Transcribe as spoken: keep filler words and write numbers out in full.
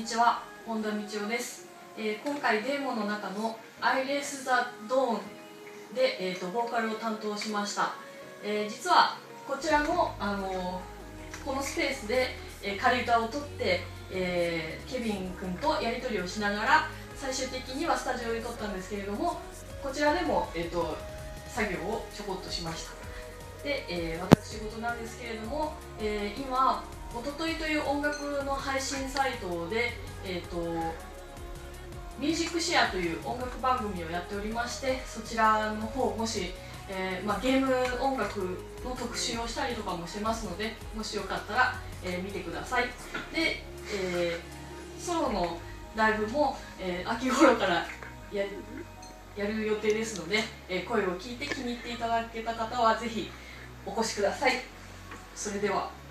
にちは、本田道夫です。えー、今回デーモの中の「I Race the Dawn で」えー、とボーカルを担当しました。えー、実はこちらの、あのー、このスペースで、えー、仮歌を取って、えー、ケビン君とやり取りをしながら最終的にはスタジオで撮ったんですけれども、こちらでも、えー、と作業をちょこっとしました。で、えー、私事なんですけれども、えー、今おとといという音楽の配信サイトで、えーと、ミュージックシェアという音楽番組をやっておりまして、そちらの方もし、えーまあ、ゲーム音楽の特集をしたりとかもしてますので、もしよかったら、えー、見てください。で、えー、ソロのライブも、えー、秋頃からやる、やる予定ですので、えー、声を聞いて気に入っていただけた方はぜひお越しください。それでは。